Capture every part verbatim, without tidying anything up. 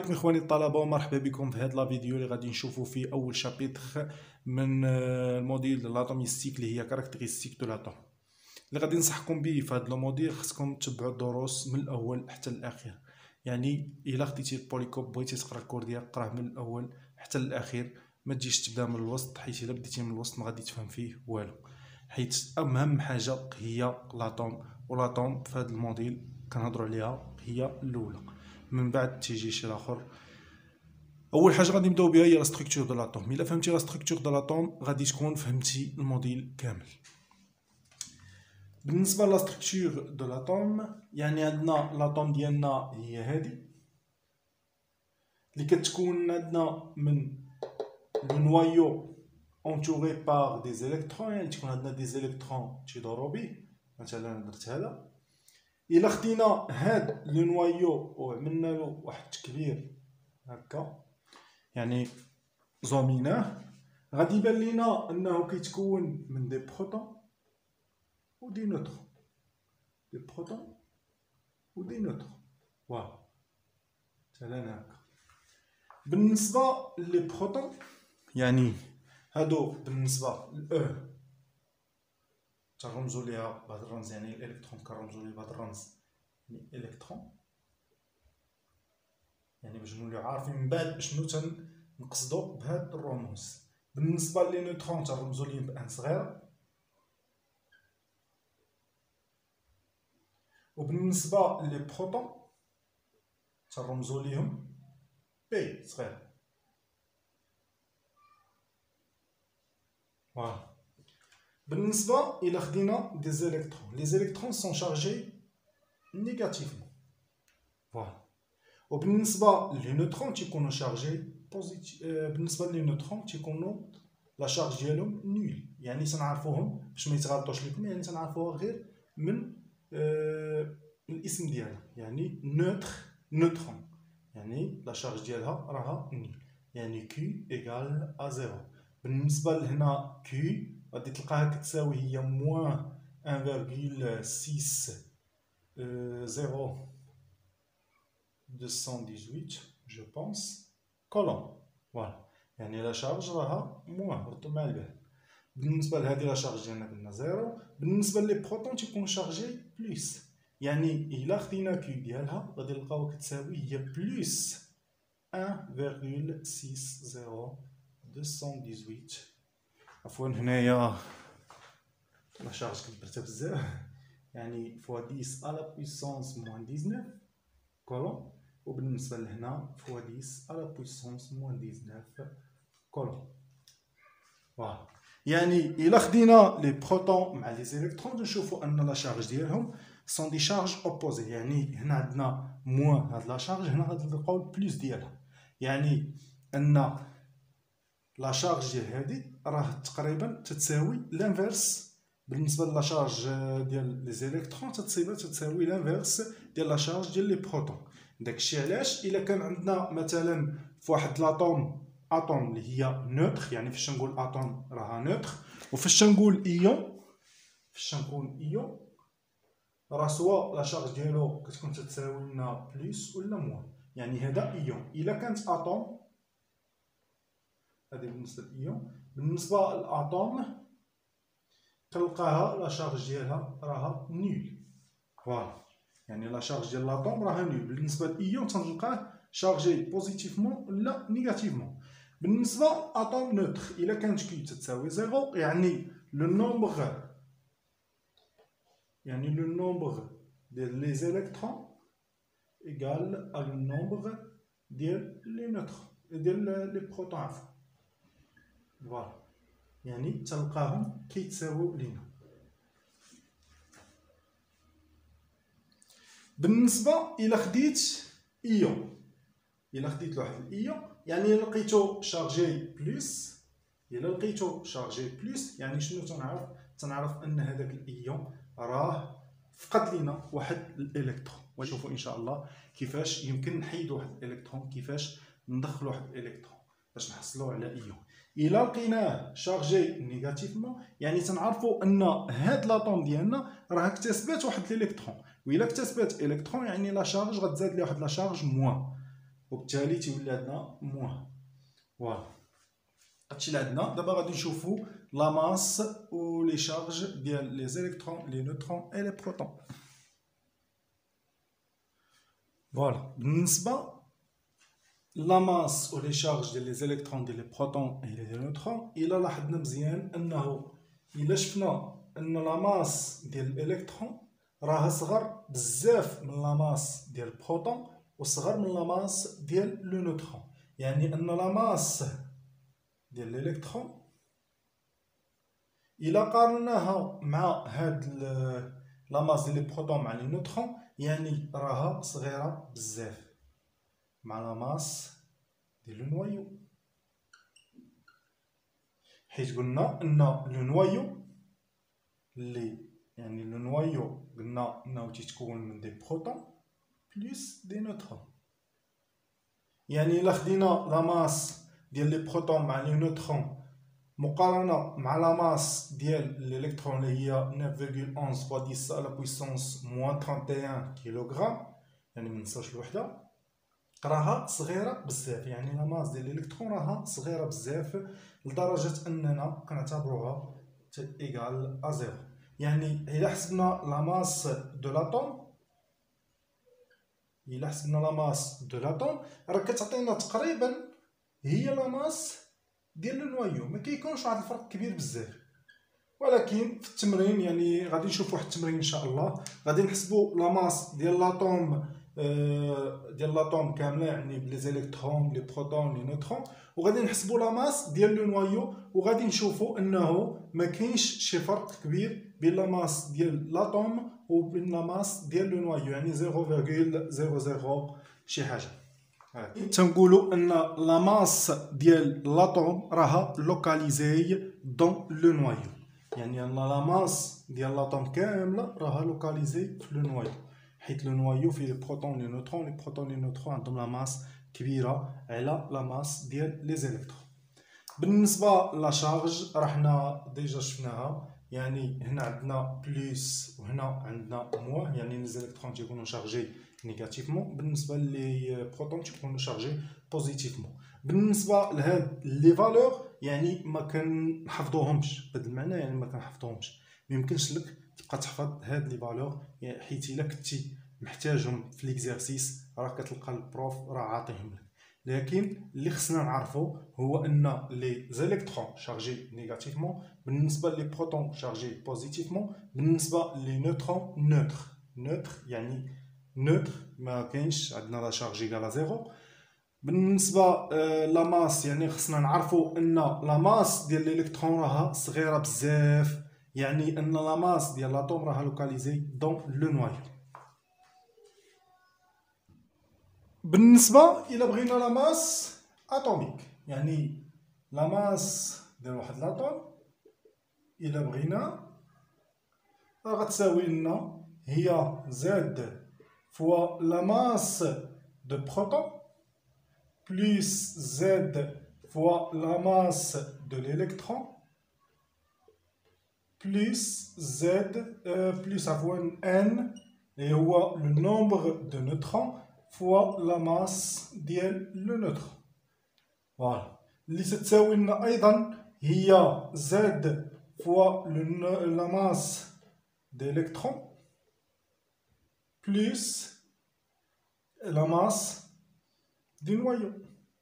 عليكم اخواني الطلبه ومرحبا بكم في هذا لا فيديو اللي غادي نشوفوا فيه اول شابيتر من الموديل ديال لاتوميستيك اللي هي كاركتيرستيك دو لاتوم. اللي غادي ننصحكم به في هذا الموديل خصكم تتبعوا الدروس من الاول حتى الاخير، يعني الا خديتي البوليكوب بغيتي تقرا الكور ديالك قراه من الاول حتى الاخير، ما تجيش تبدا من الوسط حيت الا بديتي من الوسط ما غادي تفهم فيه والو، حيت اهم حاجه هي لاتوم، ولاتوم في هذا الموديل كنهضروا عليها هي الاولى، من بعد تيجي شي الاخر. اول حاجه غادي نبداو بها هي لا ستركتور دو لاتوم. الا فهمتي لا ستركتور دو لاتوم غادي تكون فهمتي الموديل كامل. بالنسبه لا ستركتور دو لاتوم يعني عندنا لاتوم ديالنا هي هذه اللي كتكون عندنا من لو نوايو انتوري بار دي زيليكترون، يعني تكون عندنا دي زيليكترون تيدورو به. مثلا درت هذا، الا خدينا هاد لو نوايو وعملنا له واحد التكبير هكا يعني زوميناه، غادي يبان لينا انه كيتكون من دي بروتون و دي نوترون، دي بروتون و دي نوترون. واه مثلا هكا. بالنسبه لي بروتون يعني هادو بالنسبه ل ترمزوا ليها بهذا الرمز، يعني الالكترون كنرمزوا ليه بهذا الرمز يعني الكترون، يعني باش نوليو عارفين من بعد شنو تنقصدو بهاد الرموز. بالنسبه لي نيوترون ترمزوا ليه بان صغير، وبالنسبه لي بروتون ترمزوا ليهم بي صغير. فوالا. بالنسبه الى خدينا دي زيليكترون، لي زيليكترون سون شارجي نيجاتيفمون. فوالا. وبالنسبه لي نيوترون تيكونوا شارجي بوزيتيف. بالنسبه لي نيوترون تيكونوا لا شارج ديالهم نول، يعني تنعرفوهم باش ما يتغلطوش لكم، يعني تنعرفوها غير من آه الاسم ديالها، يعني نوتر نوترون يعني لا شارج ديالها راها نول، يعني كي ايكال ا زيرو. بالنسبه لهنا كي غادي تلقاها كتساوي هي موان واحد فاصلة ستة زيرو مئتين وثمانية عشر جو بونس كولوم. فوالا، يعني لا شارج راها موان ردوا مع البال. بالنسبه لهذه لا شارج ديالنا قلنا زيرو. بالنسبه لي بروتون تيكون شارجي بلس، يعني الا خدينا كي ديالها غادي نلقاو كتساوي هي بلس واحد فاصلة ستة زيرو مئتين وثمانية عشر. عفوا هنايا لا شارج كبرتها بزاف، يعني فوا عشرة على بويسونس موان تسعطاش كولوم، وبالنسبه لهنا فوا عشرة على بويسونس موان تسعطاش كولوم. فوالا، يعني الا خدينا لي بروتون مع لي زيليكترون نشوفوا ان لا شارج ديالهم سون دي شارج اوبوزي، يعني هنا عندنا موان هاد لا شارج، هنا غادي نلقاو البلوس ديالها، يعني ان لا شارج ديال هادي راه تقريبا تتساوي لانفيرس. بالنسبه لا شارج ديال لي زيليكترون تتصيبها تتساوي لانفيرس ديال لا شارج ديال لي بروتون. داكشي علاش الا كان عندنا مثلا فواحد لاطوم اتوم اللي هي نوتر، يعني فاش نقول اتوم راها نوتر، وفاش نقول ايون فاش نقول ايون راه سوا لا شارج ديالو كتكون تتساوي لنا بلس ولا موان، يعني هذا ايون. الا كانت اتوم هذه بالنسبه للايون. بالنسبه للاتوم تلقاها لا شارج ديالها راها نول. فوالا، يعني لا شارج ديال لاطوم راها نول. بالنسبه للايون تنلقاه شارجي بوزيتيفمون ولا نيجاتيفمون. بالنسبه اتوم نوتر الا كانت كي تساوي زيرو، يعني لو نومبر يعني لو نومبر ديال لي زيليكترون ايكال ا لو نومبر ديال لي نوتر ديال لي بروتون. عفوا فوالا، يعني تلقاهم كيتساويو لينا. بالنسبه الى خديت ايون، الا خديت واحد الايون يعني لقيتو شارجي بلس، الا لقيتو شارجي بلس يعني شنو تنعرف؟ تنعرف ان هذاك الايون راه فقد لينا واحد الالكترون. ونشوفوا ان شاء الله كيفاش يمكن نحيدوا واحد الالكترون، كيفاش ندخلوا واحد الالكترون باش نحصلوا على ايون. الا لقيناه شارجي نيجاتيفمون يعني تنعرفوا ان هاد لاطوم ديالنا راه اكتسبات واحد الالكترون، والا اكتسبات الكترون يعني لا شارج غتزاد ليه واحد لا شارج موان. وبالتالي تيولي عندنا موان. فوالا هادشي اللي عندنا. دابا غادي نشوفو لا ماس و لي شارج ديال لي زيليكترون لي نوترون اي لي بروتون. فوالا بالنسبه لا ماس و لي شارج ديال لي زيليكترون ديال لي بروتون اي لي نوترون، الا لاحظنا مزيان انه الا شفنا ان لا ماس ديال الالكترون راها صغر بزاف من لا ماس ديال البروتون وصغر من لا ماس ديال لو نوترون، يعني ان لا ماس ديال الالكترون الا قارناها مع هاد لا ماس ديال لي بروتون مع لي نوترون، يعني راها صغيره بزاف مع لا ماس ديال لو نوايو، حيت قلنا ان لو نوايو اللي يعني لو نوايو قلنا انه تيتكون من دي بروتون بلس دي نوترون. يعني الا خدينا لا ماس ديال لي بروتون مع لي نوترون مقارنه مع لا ماس ديال الالكترون اللي هي neuf virgule onze fois dix à la puissance moins trente et un كيلوغرام، يعني منصوص الوحده، راها صغيره بزاف. يعني لا ماس ديال الالكترون راها صغيره بزاف لدرجه اننا كنعتبروها ايكال ا زيرو. يعني الا حسبنا لا ماس دو لاتوم الا حسبنا لا ماس دو لاتوم راه كتعطينا تقريبا هي لا ماس ديال لو نوايو، ما كيكونش واحد الفرق كبير بزاف. ولكن في التمرين يعني غادي نشوف واحد التمرين ان شاء الله غادي نحسبوا لا ماس ديال لاطوم ديال لاطوم كامله، يعني بلي زيليكترون لي بروتون لي نوترون، وغادي نحسبوا لا ماس ديال لو نوايو، وغادي نشوفوا انه ما كاينش شي فرق كبير بين لا ماس ديال لاطوم وبين لا ماس ديال لو نوايو، يعني صفر فاصلة صفر صفر شي حاجه. تنقولوا ان لا ماس ديال لاطوم راها لوكاليزي دون لو نوايو، يعني ان لا ماس ديال لاطوم كامله راها لوكاليزي في لو نوايو، حيت لو نوايو فيه بروتون لي نوترون، لي بروتون لي نوترون عندهم لا ماس كبيره على لا ماس ديال لي زيليكترون. بالنسبه لا شارج راه حنا ديجا شفناها، يعني هنا عندنا بلس وهنا عندنا موان، يعني لي زيليكترون تيكونوا شارجي نيجاتيفمون، بالنسبه لي بروتون تيكونوا شارجي بوزيتيفمون. بالنسبه لهاد لي فالور يعني ما كنحفظوهمش بهذا المعنى، يعني ما كنحفظوهمش، ما يمكنش لك تبقى تحفظ هاد لي فالور، يعني حيت الا كنتي محتاجهم في ليكزارسيس راه كتلقى البروف راه عاطيهم لك. لكن اللي خصنا نعرفو هو ان لي زيليكترون شارجي نيجاتيفمون، بالنسبه لي بروتون شارجي بوزيتيفمون، بالنسبه لي نوترون نوتر. نوتر يعني نوتر، ما كاينش عندنا لا شارج ايكال زيرو. بالنسبه لا ماس يعني خصنا نعرفو ان لا ماس ديال الالكترون راها صغيره بزاف، يعني ان لا ماس ديال لاطوم راها لوكاليزي دون لو نوايو. بالنسبه الى بغينا لا ماس اتوميك، يعني لا ماس ديال واحد لاطوم الى بغينا راه غتساوي لنا هي زد فوا لا ماس دو بروتون plus Z fois la masse de l'électron plus Z euh, plus avoir N et هو le nombre de neutrons fois la masse ديال le neutron. Voilà. اللي تتساوي لنا أيضا هي Z fois le, la masse d'électrons plus la masse du noyau.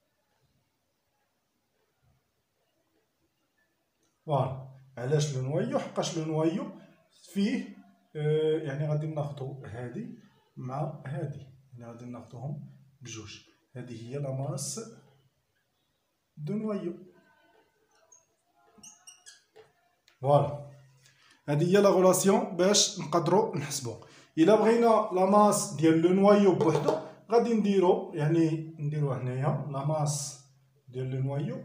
فوالا علاش لو نوايو؟ حقاش لو نوايو فيه آه يعني غادي ناخدو هادي مع هادي، يعني غادي ناخدوهم بجوج، هادي هي لا ماس دو نوايو. فوالا هادي هي لا غولاسيون باش نقدروا نحسبو. الا بغينا لا ماس ديال لو نوايو بوحدو غادي نديرو، يعني نديروها هنايا لا ماس ديال لو نوايو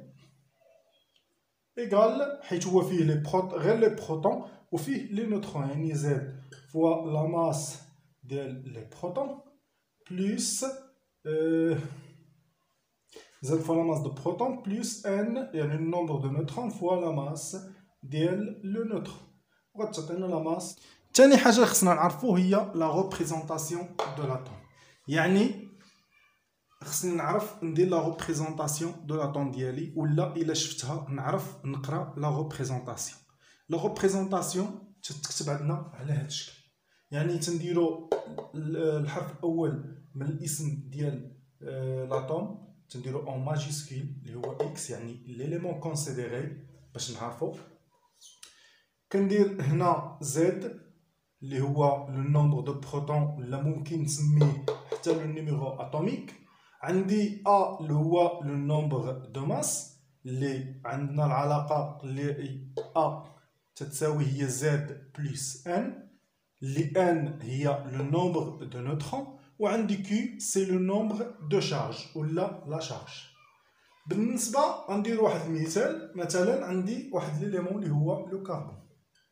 إيكال، حيت هو فيه لي بروت غير لي بروتون وفيه لي نوترون، يعني زد فوا لا ماس ديال لي بروتون بلس euh, زد فوا لا ماس دو بروتون بلس ان، يعني النومبر دو نوترون فوا لا ماس ديال لو نوترون، وغتعطينا لا ماس. تاني حاجه خصنا نعرفو هي لا ريبريزونطاسيون دو لاتوم، يعني خصني نعرف ندير لا ريبريزونطاسيون دو لاطون ديالي، ولا الا شفتها نعرف نقرا لا ريبريزونطاسيون. لا ريبريزونطاسيون تتكتب عندنا على هذا الشكل، يعني تنديرو الحرف الاول من الاسم ديال لاطون تنديرو اون ماجيسكول اللي هو اكس، يعني ليليمون كونسيديري باش نعرفو. كندير هنا زد اللي هو لو نومبر دو بروتون، ولا ممكن نسميه حتى لو نيميرو اتوميك. عندي ا اللي هو لو نومبر دو ماس، اللي عندنا العلاقه اللي ا تتساوي هي زد بلس ان، اللي ان هي لو نومبر دو نوترون، وعندي كيو سي لو نومبر دو شارج ولا لا شارج. بالنسبه غندير واحد المثال، مثلا عندي واحد ليليمون اللي هو لو كاربون.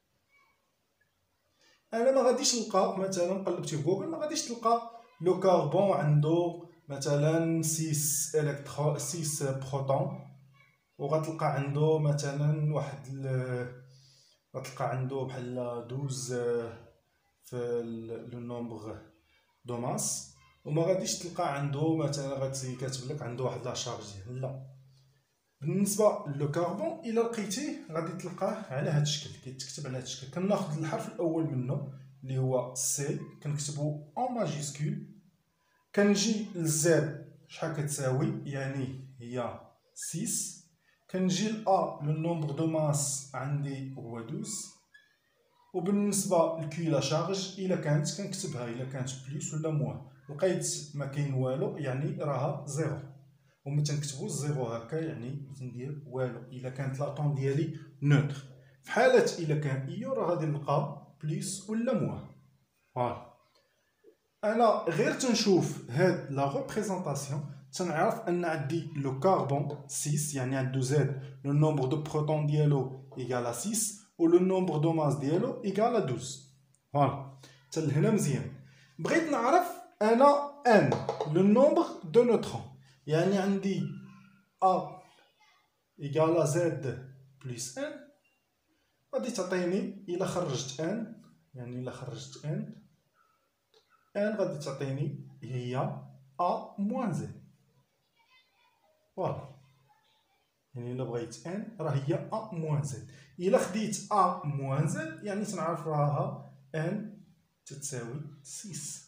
انا ما غاديش نلقى، مثلا قلبتي في جوجل ما غاديش تلقى لو كاربون عنده مثلا ستة الكترون ستة بروتون، وغتلقى عنده مثلا واحد ال... غتلقى عنده بحال اثناش في لو نومبر دو ماس، وما غاديش تلقى عنده مثلا غادي كاتب لك عنده واحد لا شارج. لا، بالنسبه لو كربون الا لقيتيه غادي تلقاه على هذا الشكل، كيتكتب على هذا الشكل. كناخذ الحرف الاول منه اللي هو سي كنكتبو اون ماجيسكول، كنجي للزاد شحال كتساوي يعني هي ستة، كنجي لا لو نومبر دو ماس عندي هو اثناش، وبالنسبه لكي لا شارج الا كانت كنكتبها الا كانت بليس ولا موان. لقيت ما كاين والو يعني راها زيرو، وملي تنكتبو زيرو هكا يعني تندير والو الا كانت لاطون ديالي نوتر. في حاله الا كان ايو راه غادي نلقى بليس ولا موان. فوالا، انا غير تنشوف هاد لا ريبريزونطاسيون تنعرف ان عندي لو كربون ستة، يعني عنده زاد لو نومبر دو بروتون ديالو ايكال ستة، و لو نومبر دو ماس ديالو ايكال اثناش. فوالا، حتى لهنا مزيان. بغيت نعرف انا ان لو نومبر دو نوترون، يعني عندي ا ايكال زد بلس ان، غادي تعطيني الا خرجت ان، يعني الا خرجت ان ان غادي تعطيني هي ا موان زد. فوالا، يعني الا بغيت ان راه هي ا موان زد. الا خديت ا موان زد يعني تنعرف راها ان تتساوي ستة،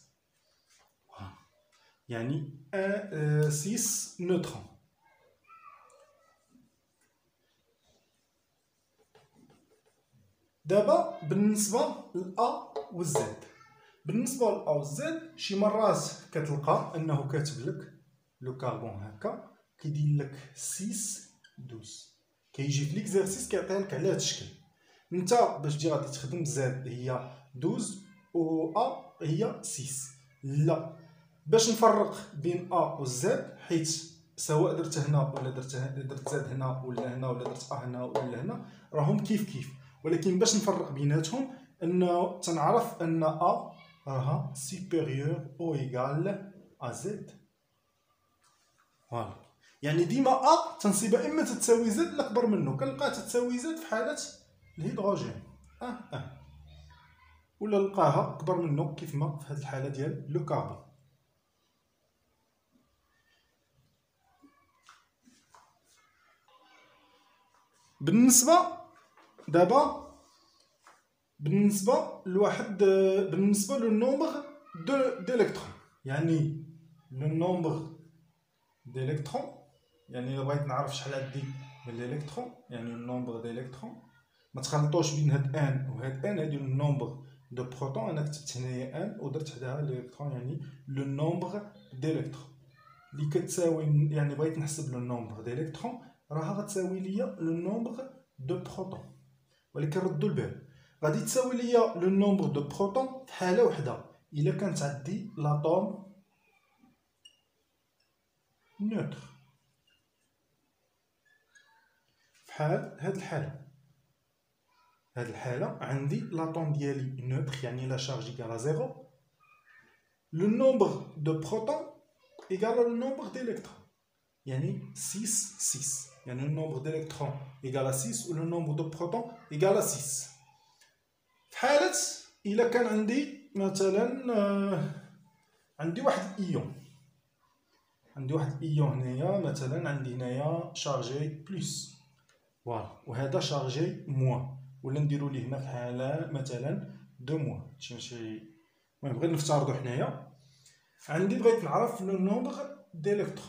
يعني ان ستة نوترون. دابا بالنسبه للأ والزد، بالنسبه للأ والزد شي مرات كتلقى انه كاتب لك لو كربون هكا كيدير لك ستة اثناش، كيجي في ليكزارسيس كيعطيها لك على هذا الشكل. انت باش تجي غادي تخدم زد هي اثناش و ا هي ستة. لا، باش نفرق بين ا و زد، حيت سواء درت هنا ولا درت درت زد هنا ولا هنا ولا درت ا هنا ولا هنا راهم كيف كيف، ولكن باش نفرق بيناتهم انه تنعرف ان ا راها سوبيريور او ايغال ا زد. فوالا، يعني ديما ا تنصيبها اما تتساوي زد لا كبر منه، كنلقاها تتساوي زد في حاله الهيدروجين اه اه، ولا نلقاها كبر منه كيف ما في هذه الحاله ديال لو كربون. بالنسبه دابا بالنسبه لواحد بالنسبه للنومبر دو ديليكترون، يعني لو نومبر ديليكترون، يعني الا بغيت نعرف شحال عندي من الالكترون يعني النومبر ديليكترون. ما تخلطوش بين هاد ان وهاد ان، هادي النومبر دو بروتون، انا كتبت هنايا ان ودرت حداها الالكترون، يعني لو نومبر ديليكترون اللي كتساوي، يعني بغيت نحسب لو نومبر ديليكترون راها غتساوي ليا لو نومبر دو بروتون. ولكن ردوا البال، غادي تساوي ليا لو نومبر دو بروتون في حاله وحده الا كانت عندي لاطوم نوتر. في حال هاد الحاله هاد الحاله عندي لاطوم ديالي نوتر، يعني لا شارج ايكال زيرو، لو نومبر دو بروتون ايكال لو نومبر ديليكترون، يعني ستة ستة، يعني لو نومبر ديليكترون ايكال ستة و لو نومبر دو بروتون ايكال ستة. في حاله الا كان عندي مثلا آه عندي واحد الايون، عندي واحد الايون هنايا مثلا، عندي هنايا شارجي بلس فوالا، وهذا شارجي موان، ولا نديرو ليه هنا في الحاله مثلا دو موان. هادشي ماشي المهم، غير نفترضو حنايا عندي بغيت نعرف لو نومبر ديليكترون،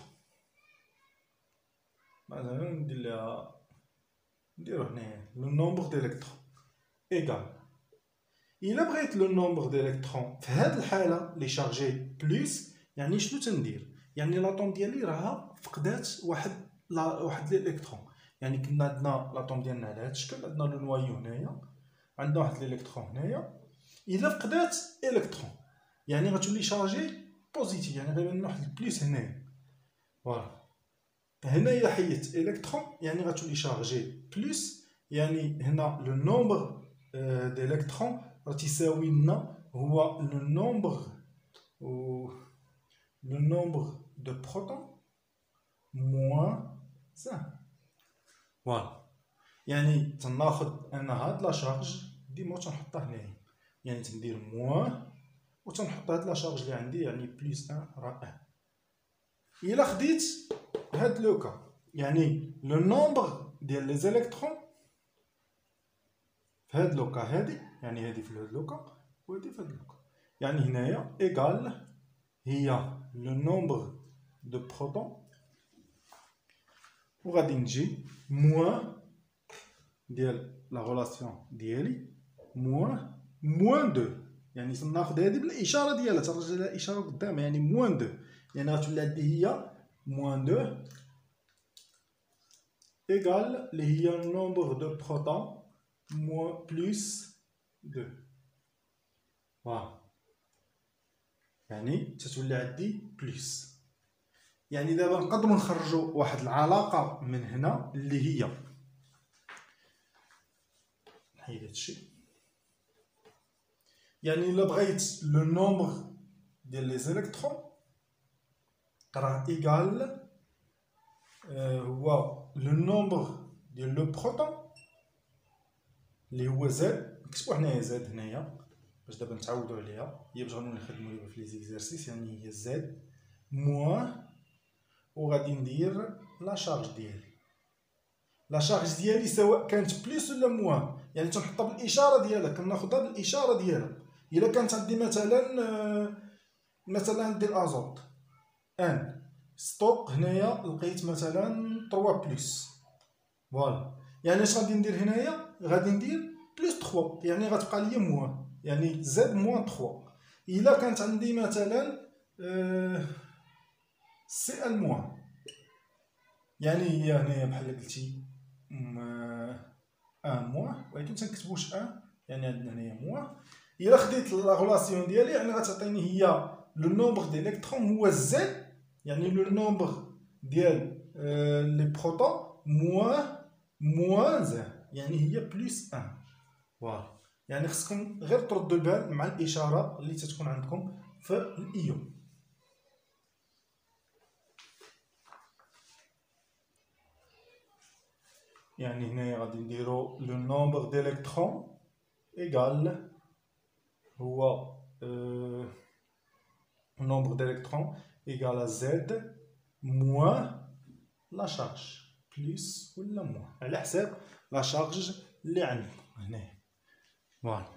مثلا ندير ليها نديرو هنايا لو نومبر ديليكترون ايكال، الا بغيت لو نومبر ديليكترون في هاد الحاله لي شارجي بلس، يعني شنو تندير؟ يعني لاطوم ديالي راها فقدات واحد لا واحد الالكترون. يعني كنا عندنا لاطوم ديالنا على هاد الشكل، عندنا لو نوايو هنايا، عندنا واحد الالكترون هنايا، الا فقدات الكترون يعني غتولي شارجي بوزيتيف، يعني غيبان لنا واحد البليس هنايا فوالا. هنايا حيت الكترون يعني غتولي شارجي بلس، يعني هنا لو نومبر ديليكترون راه تيساوي لنا هو لو نومبر و لو نومبر دو بروتون موان سان فوالا. يعني تناخد انا هاد لا شارج ديما تنحطها هنايا، يعني تندير موان و تنحط هاد لا شارج اللي عندي يعني بلس واحد راه واحد. الا خديت هاد لوكا يعني لو نومبر ديال لي زيليكترون في هاد لوكا هادي، يعني هادي في هاد لوكا وهادي في هاد لوكا، يعني هنايا ايكال هي لو نومبر دو بروتون، وغادي نجي موان ديال لا غولاسيون ديالي موان موان دو، يعني تناخد هادي بالاشاره ديالها ترجع لها اشاره قدام، يعني موان دو، يعني غتولي عندي هي موان دو ايكال اللي هي نومبر دو بروتون موان بلس دو فوالا. يعني تتولي عندي بلس. يعني دابا نقدروا نخرجوا واحد العلاقه من هنا اللي هي نحيد هادشي، يعني الا بغيت لو نومبر ديال لي زيليكترون راه ايكال هو لو نومبر ديال لو بروتون اللي هو زاد، نكتبو حنايا زاد هنايا باش دابا نتعودوا عليها، هي باش غنولي نخدمو دابا في لي زيكزارسيس، يعني هي زاد موان، وغادي ندير لا شارج ديالي. لا شارج ديالي سواء كانت بليس ولا موان، يعني تنحطها بالاشاره ديالها، كناخذها بالاشاره ديالها. الا كانت عندي مثلا مثلا عندي الازوت ان ستوك هنايا لقيت مثلا ثلاثة بلس فوالا، يعني اش غادي ندير هنايا؟ غادي ندير بلس ثلاثة، يعني غتبقى ليا موان، يعني زاد موان ثلاثة. الا كانت عندي مثلا أه سي ان موان، يعني هي هنايا بحال قلتي ان موان، ولكن تنكتبوش ان، يعني عندنا هنايا موان. الا خديت لا غولاسيون ديالي يعني غتعطيني هي لو نومبر ديليكترون هو زد، يعني لو نومبر ديال لي بروتون موان موان زد، يعني هي بلس واحد فوالا. يعني خصكم غير تردوا البال مع الاشاره اللي تتكون عندكم في الايون. يعني هنايا غادي نديرو لو نومبر ديليكترون ايكال هو euh, nombre d'électrons égal à Z moins la charge plus ولا moins على حساب لا شارج اللي عندنا هنايا فوالا.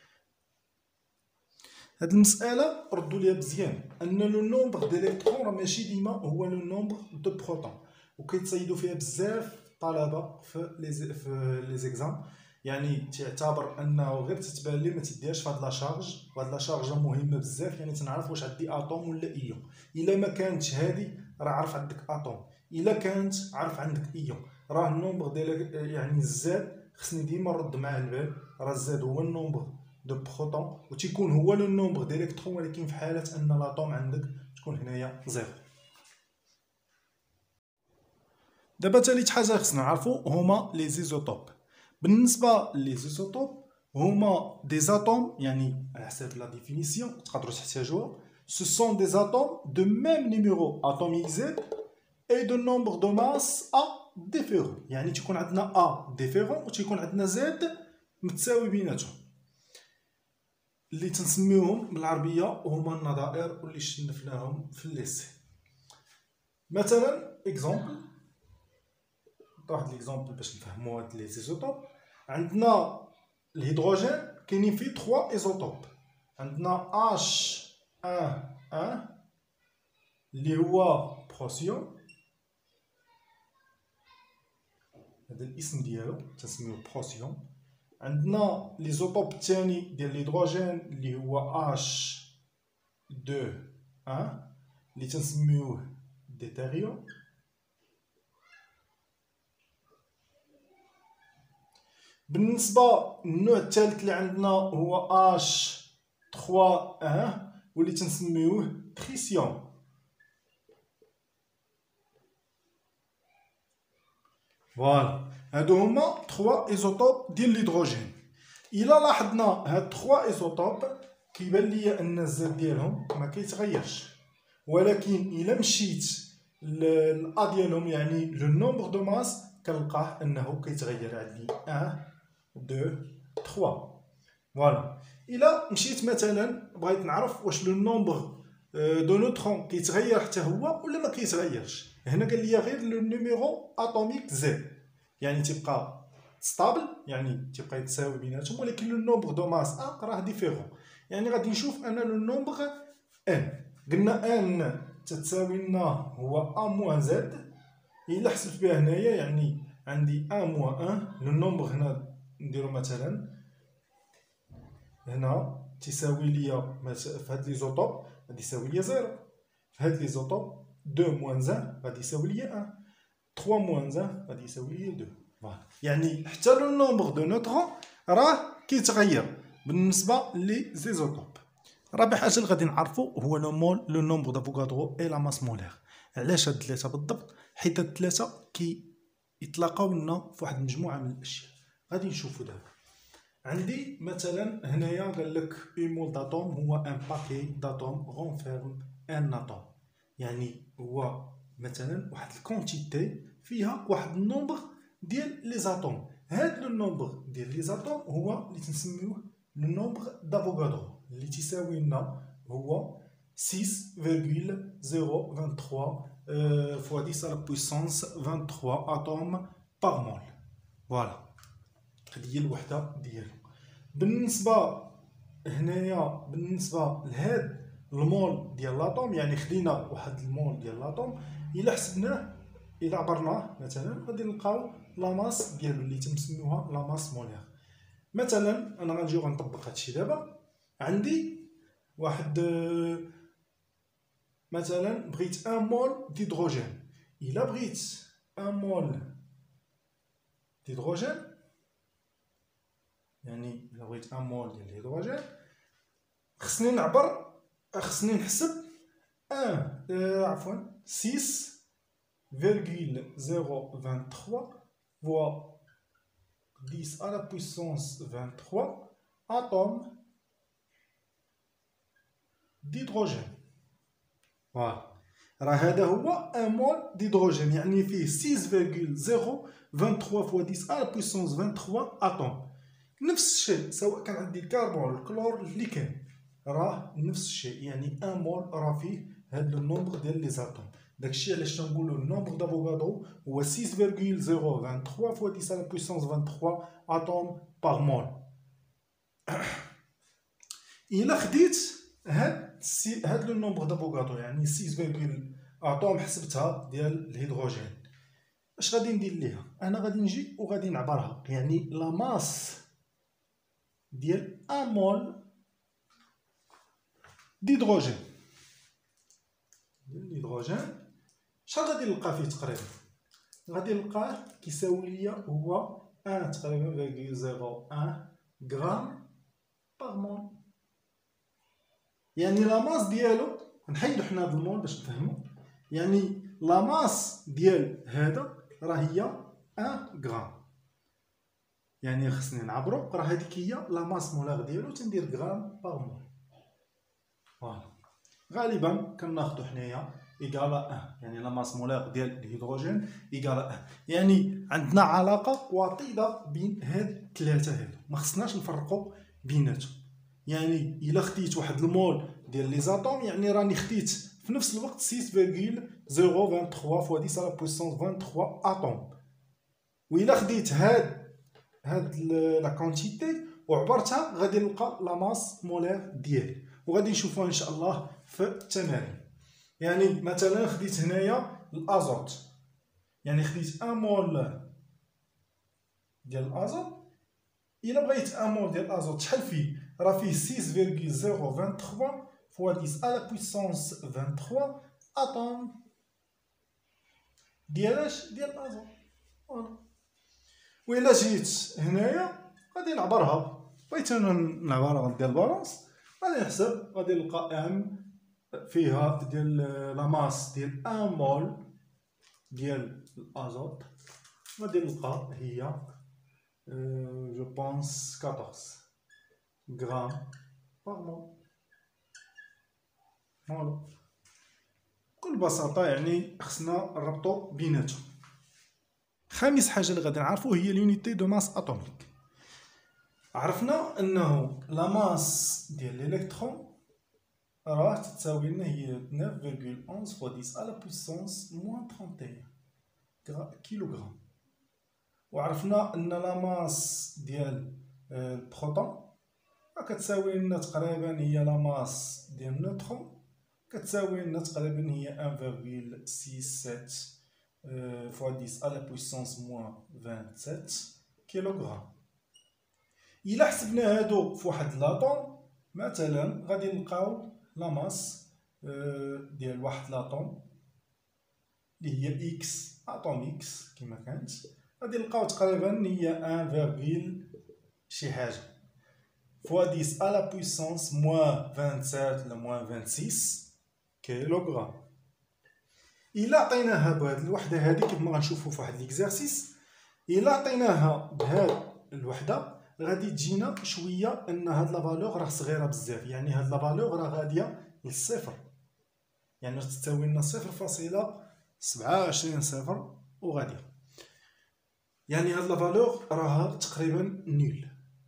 هاد المساله ردوا ليها مزيان، ان لو نومبر ديليكترون راه ماشي ديما هو لو نومبر دو بروتون، وكيتصيدوا فيها بزاف الطلبه في لي في لي زيكزام، يعني تعتبر انه غير تتبان لي ما تديرش فهاد لا شارج، وهاد لا شارج مهمه بزاف، يعني تنعرف واش عندي اتوم ولا ايون. الا ما كانتش هادي راه عرف عندك اتوم، الا كانت عرف عندك ايون. راه النومبر ديال يعني الزاد خصني ديما نرد معاه البال، راه الزاد هو النومبر دو بروتون وتيكون هو لو نومبر ديليكترون، ولكن في حاله ان لاطوم عندك تكون هنايا زيرو. دابا ثالث حاجه خصنا نعرفو هما لي زيزوتوب. بالنسبه لي زيزوتوب هما دي زاتوم، يعني على حسب لا ديفينيسيون تقدروا تحتاجوها، ce sont des atomes de même numéro atomique Z et de nombre de masse A différent، يعني تيكون عندنا A différent وتيكون عندنا Z متساوي بيناتهم، اللي تنسميوهم بالعربيه هما النظائر واللي شنفناهم في الليسي. مثلا اكزومبل، واحد ليكزومبل باش نفهموا هاد لي زيزوتوب. عندنا الهيدروجين كاينين فيه ثلاثة ايزوتوب. عندنا اش واحد واحد اللي هو بروسيون، هذا الاسم ديالو تسميوه بروسيون. عندنا ليزوتوب الثاني ديال الهيدروجين اللي هو اش اثنين واحد اللي تنسميوه ديتيريوم. بالنسبه للنوع الثالث اللي عندنا هو اش ثلاثة واحد واللي تنسميوه تريسيوم. فوالا هادو هما ثلاثة ايزوتوب ديال الهيدروجين. الا لاحظنا هاد ثلاثة ايزوتوب كيبان ليا ان الزاد ديالهم ما كيتغيرش، ولكن الا مشيت للأ ديالهم يعني لو نومبر دو ماس كنلقاه انه كيتغير. عندي واحد اثنين ثلاثة. فوالا الا مشيت مثلا بغيت نعرف واش لو نومبر دو نوترون كيتغير حتى هو ولا ما كيتغيرش، هنا قال لي غير لو نيميرو اتوميك زد، يعني تيبقى ستابل يعني تيبقى يتساوي بيناتهم، ولكن لو نومبر دو ماس ا راه ديفيرون. يعني غادي نشوف ان لو نومبر ان، قلنا ان تتساوي لنا هو ا موان زد. الا حسبت بها هنايا يعني عندي واحد موان واحد، لو نومبر هنا نديرو مثلا هنا تساوي ليا في هاد ليزوتوب غادي يساوي ليا زيرو، في هاد ليزوتوب اثنين موان واحد غادي يساوي ليا واحد، ثلاثة موان واحد غادي يساوي ليا اثنين. فوالا يعني حتى لو نومبر دو نوترون راه كيتغير بالنسبه لي زيزوتوب. رابع حاجه اللي غادي نعرفو هو لو مول لو نومبر دافوغادرو اي لا ماس مولير. علاش هاد ثلاثه بالضبط؟ حيت هاد الثلاثه كي يطلقوا لنا في واحد المجموعه من الاشياء. غادي نشوفو دابا. عندي مثلا هنايا قال لك اون مول داتوم هو ان باكي داتوم غونفيرم ان اتوم، يعني هو مثلا واحد الكونتيتي فيها واحد النومبر ديال لي زاتوم. هاد لو نومبر ديال لي زاتوم هو اللي تنسميوه لو نومبر دافوغادرو، اللي تساوي لنا هو ستة فاصلة صفر اثنين وعشرين فوا عشرة على بويسونس ثلاثة وعشرين اتوم باغ مول. فوالا هذه هي الوحده ديالو. بالنسبه هنايا بالنسبه لهاد المول ديال لاطوم، يعني خدينا واحد المول ديال لاطوم الا حسبناه الا عبرناه مثلا غادي نلقاو لا ماس ديالو اللي تنسميوها لا ماس مولير. مثلا انا غنجيو غنطبق هادشي دابا. عندي واحد مثلا بغيت واحد مول ديدروجين. الا بغيت واحد مول ديدروجين يعني الا بغيت واحد مول ديال الهيدروجين خصني نعبر خصني نحسب واحد آه عفوا ستة فاصلة صفر اثنين وعشرين فوا عشرة على بويسونس ثلاثة وعشرين اتوم ديدروجين. فوالا راه هذا هو واحد مول ديدروجين، يعني فيه ستة فاصلة صفر اثنين وعشرين فوا عشرة على بويسونس ثلاثة وعشرين اتوم. نفس الشيء سواء كان عندي الكربون الكلور اللي كاين راه نفس الشيء، يعني واحد مول راه فيه هاد لو نومبر ديال لي زاتوم. داكشي علاش تنقولوا النومبر دافوغادرو هو ستة فاصلة صفر اثنين وعشرين فوا عشرة على بويسونس ثلاثة وعشرين اتوم باغ مول. الا خديت هاد سي هاد لو نومبر دافوغادرو يعني ستة فاصلة اتوم حسبتها ديال الهيدروجين، اش غادي ندير ليها؟ انا غادي نجي وغادي نعبرها، يعني لا ماس ديال واحد مول ديدروجين ديال الهيدروجين شحال غادي نلقى فيه تقريبا؟ غادي نلقاه كيساوي ليا هو واحد تقريبا فاصلة صفر واحد غرام باغ مول. يعني لا ماس ديالو نحيدو حنا هاد المول باش نفهمو، يعني لا ماس ديال هذا راه هي واحد غرام، يعني خصني نعبرو راه هذيك هي لا ماس مولار ديالو تندير غرام باغ مول. فوالا غالبا كناخدو حنايا ايكال واحد، يعني لا ماس مولار ديال الهيدروجين ايكال واحد، يعني عندنا علاقه وطيده بين هاد الثلاثه هادو ما خصناش نفرقوا بيناتهم. يعني الا خديت واحد المول ديال لي زاتوم يعني راني خديت في نفس الوقت ستة فاصلة صفر اثنين وعشرين فوا عشرة على بويسونس اثنين وعشرين اتوم. وإلا خديت هاد هاد لا كونتيتي وعبرتها غادي نلقى لا ماس مولير ديالي، وغادي نشوفوها ان شاء الله في التمارين. يعني مثلا خديت هنايا الازوت، يعني خديت واحد مول ديال الازوت. الا بغيت واحد مول ديال الازوت شحال فيه؟ راه فيه ستة فاصلة صفر ثلاثة وعشرين فوا عشرة على بويسونس ثلاثة وعشرين اتوم ديال اش؟ ديال الازوت. فوالا. وإلا جيت هنايا غادي نعبرها، بغيت انا نعبرها غندير البالونس، غادي نحسب، غادي نلقى ام فيها ديال لا ماس ديال واحد مول ديال الازوت، غادي نلقى هي جو بونس أربعطاش غرام باغ مول. فوالا. بكل بساطة يعني خصنا نربطو بيناتهم. خامس حاجة اللي غادي نعرفو هي لونيتي دو ماس اتوميك. عرفنا انه لا ماس ديال الالكترون راه تتساوي لنا هي تسعة فاصلة واحد واحد فوا عشرة على بويسونس موان واحد وثلاثين كيلوغرام. وعرفنا ان لا ماس ديال البروتون راه كتساوي لنا تقريبا هي لا ماس ديال النيوترون كتساوي لنا تقريبا هي واحد فاصلة ستة سبعة فوا عشرة على بويسونس موان سبعة وعشرين كيلوغرام. إلا حسبنا هادو فواحد لاطوم مثلا غادي نلقاو لا ماس ديال واحد لاطوم اللي هي اكس اتوم اكس كما كانت، غادي نلقاو تقريبا هي واحد فاصلة شي حاجه فوا عشرة على بويسونس موان سبعة وعشرين ولا موان ستة وعشرين كيلوغرام. إلا عطيناها بهاد الوحده هادي كيما غنشوفو فواحد ليكزارسيس، إلا عطيناها بهاد الوحده غادي تجينا شويه ان هاد لا فالور راه صغيره بزاف، يعني هاد لا فالور راه غاديه للصفر، يعني تساوي لنا صفر فاصلة سبعة وعشرين صفر وغاديه، يعني هاد لا فالور راها تقريبا نيل.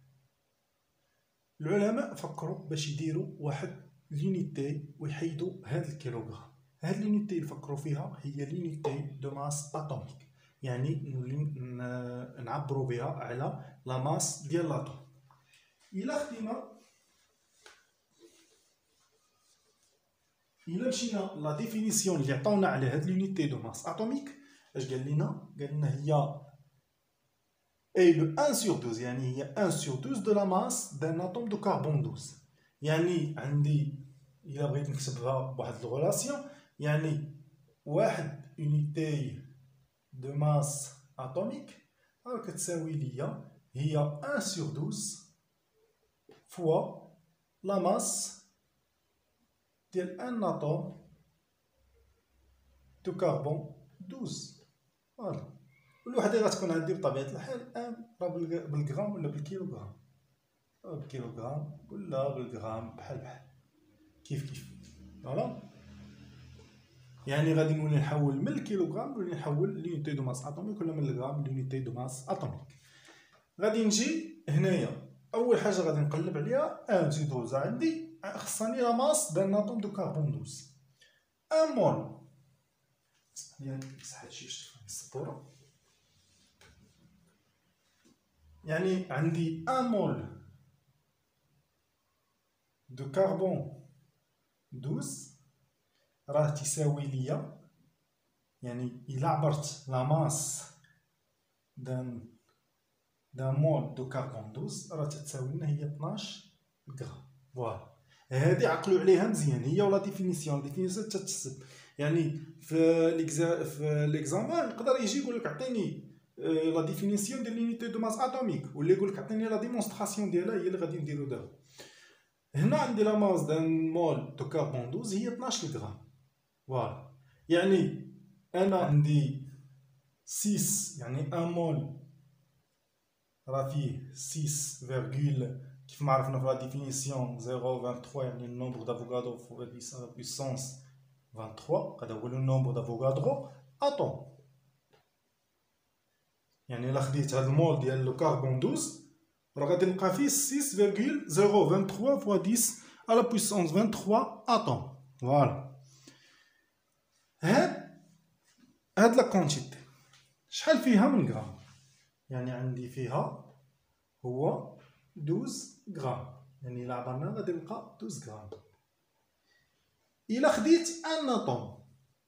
العلماء فكروا باش يديروا واحد لونيتي ويحيدوا هاد الكيلوغرام. هاد لونيتي اللي فكروا فيها هي لونيتي دو ماس اتوميك، يعني نعبروا بها على لا ماس ديال لاطوم. الا خدينا الا مشينا لا ديفينيسيون اللي عطاونا على هاد لونيتي دو ماس اتوميك، اش قال لنا؟ قال لنا هي اي لو واحد sur douze، يعني هي واحد sur douze دو لا ماس دان اتوم دو كربون اثناشر. يعني عندي الا بغيت نكتبها بواحد الغولاسيون، يعني واحد اونيتي دو ماس اتوميك راه كتساوي ليا هي واحد sur douze فوا لا ماس ديال ان اتوم دو كربون اثناشر. فوالا. الوحده غتكون عندي بطبيعه الحال ام راه بالغرام ولا بالكيلوغرام، بالكيلوغرام ولا بالغرام بحال بحال كيف كيف. فوالا. يعني غادي نولي نحول من الكيلوغرام نولي نحول لونيتي دو ماس اتوميك، ولا من الغرام لونيتي دو ماس اتوميك. غادي نجي هنايا اول حاجه غادي نقلب عليها واحد زيد دوزة، عندي خصني لا ماس دان اتوم دو كربون اثناشر. ان مول يعني مسح هادشي باش تفهم السبوره، يعني عندي ان مول دو كربون اثناشر راه تساوي ليا، يعني الا عبرت لا ماس دان دان مول دو كربون اثناشر راه تتساوي لنا هي اثناش غرام. فوالا. هادي عقلوا عليها مزيان، هي ولا ديفينيسيون ديفينيسيون تتحسب. يعني في ليكزا في ليكزامان يقدر يجي يقول لك عطيني لا ديفينيسيون ديال لونيتي دو ماس اتوميك، ولا يقول لك عطيني لا ديمونستراسيون ديالها، هي اللي غادي نديرو دابا. هنا عندي لا ماس دان مول دو كربون اثناشر هي اثناش غرام. فوالا. يعني انا عندي ستة، يعني ان مول راه فيه ستة فاصلة كيف ما عرفنا في لا ديفينيسيون صفر فاصلة ثلاثة وعشرين، يعني النومبر دافوغادرو فوا عشرة على بويسونس ثلاثة وعشرين، هذا هو لو نومبر دافوغادرو اتوم. يعني الا خديت هاد المول ديال لو كربون اثناشر راه غادي نلقى فيه ستة فاصلة صفر ثلاثة وعشرين فوا عشرة على بويسونس ثلاثة وعشرين اتوم. فوالا. هاد هاد لا كونتيتي شحال فيها من غرام؟ يعني عندي فيها هو دوز غرام، يعني إلا عبرنا غادي نلقى دوز غرام. إلا خديت ان اطوم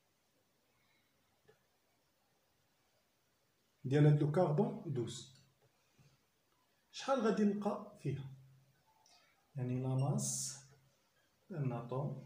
ديال هاد لو كربون دوز، شحال غادي نلقى فيها؟ يعني لا ماس دان اطوم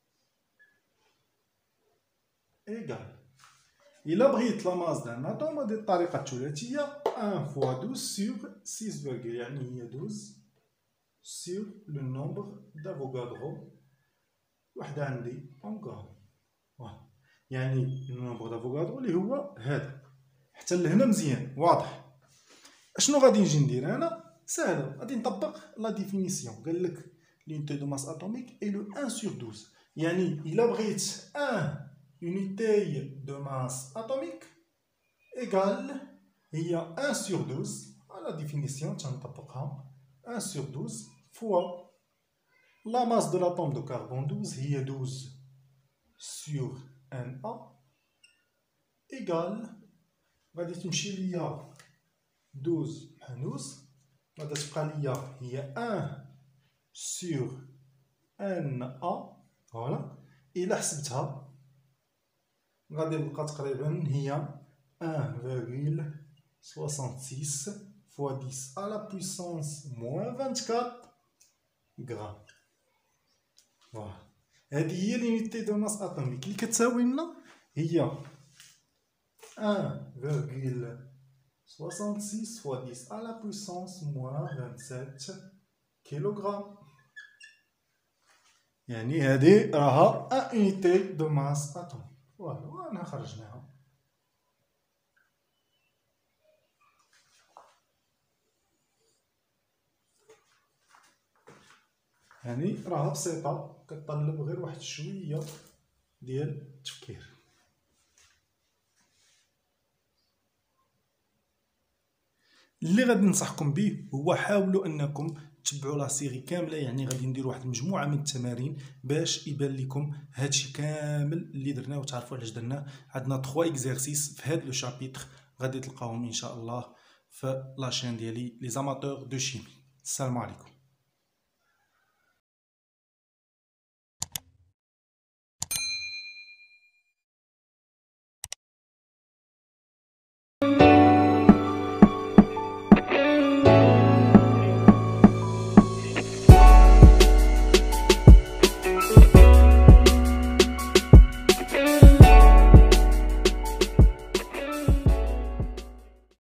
ايكال، إلا بغيت لا ماس دان اطوم غادي الطريقة الثلاثية واحد فوا دوز سور ستة فيرغول، يعني هي دوز سور لو نومبر دافوغادرو، وحدة عندي اون غرام. فوالا، يعني لو نومبر دافوغادرو اللي هو هذا. حتى لهنا مزيان واضح. اشنو غادي نجي ندير انا؟ ساهله، غادي نطبق لا ديفينيسيون. قال لك l'unité de masse atomique est le un sur douze، يعني الا بغيت un unité de masse atomique égale هي un sur douze، لا ديفينيسيون تنطبقها un sur douze fois la masse de l'atome de carbone douze هي douze sur Na égale غادي تمشي ليا douze حنوس، غادي تبقى ليا هي un sur Na. فوالا، إلا حسبتها غادي نلقى تقريبا هي un virgule soixante-six fois dix à la puissance moins vingt-quatre غرام. فوالا، هادي هي لونيتي دو ماس اتوميك اللي كتساوي لنا هي un virgule soixante-six fois dix à la puissance moins vingt-sept كيلوغرام. يعني هذه راها ان unité دو ماس اتوم. فوالا، وانا خرجناها. يعني راها بسيطة، كتطلب غير واحد شوية ديال التفكير. اللي غادي ننصحكم به هو حاولوا انكم تبعوا لا سيري كامله، يعني غادي ندير واحد المجموعه من التمارين باش يبان لكم هادشي كامل اللي درناه وتعرفوا علاش درناه. عندنا ثلاثة اكزرسيس في هاد لو شابيتر غادي تلقاوهم ان شاء الله في لاشين ديالي لي زاماتور دو شيمي. السلام عليكم.